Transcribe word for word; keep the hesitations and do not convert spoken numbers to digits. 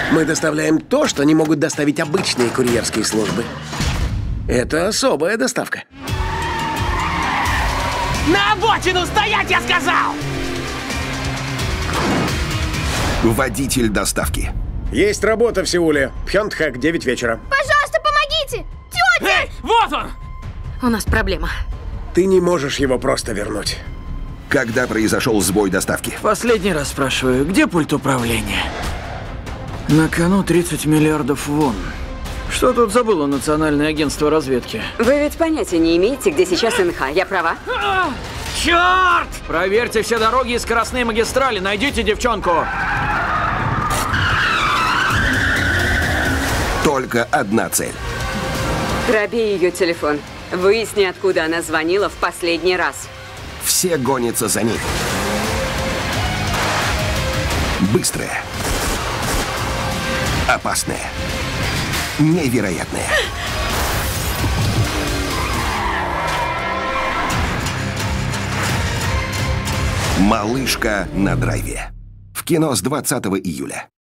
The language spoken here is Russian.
Мы доставляем то, что не могут доставить обычные курьерские службы. Это особая доставка. На обочину стоять, я сказал! Водитель доставки. Есть работа в Сеуле. Пхёнтхак, девять вечера. Пожалуйста, помогите! Тетя! Эй, вот он! У нас проблема. Ты не можешь его просто вернуть. Когда произошел сбой доставки? Последний раз спрашиваю, где пульт управления? На кону тридцать миллиардов вон. Что тут забыло Национальное агентство разведки? Вы ведь понятия не имеете, где сейчас эн ха, я права? А, черт! Проверьте все дороги и скоростные магистрали, найдите девчонку. Только одна цель. Пробей ее телефон. Выясни, откуда она звонила в последний раз. Все гонятся за ней. Быстрая. Опасная. Невероятная. Малышка на драйве. В кино с двадцатого июля.